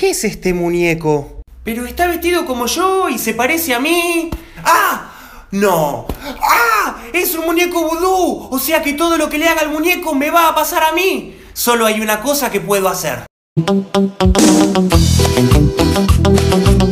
¿Qué es este muñeco? Pero está vestido como yo y se parece a mí. ¡Ah! ¡No! ¡Ah! ¡Es un muñeco vudú! O sea que todo lo que le haga al muñeco me va a pasar a mí. Solo hay una cosa que puedo hacer.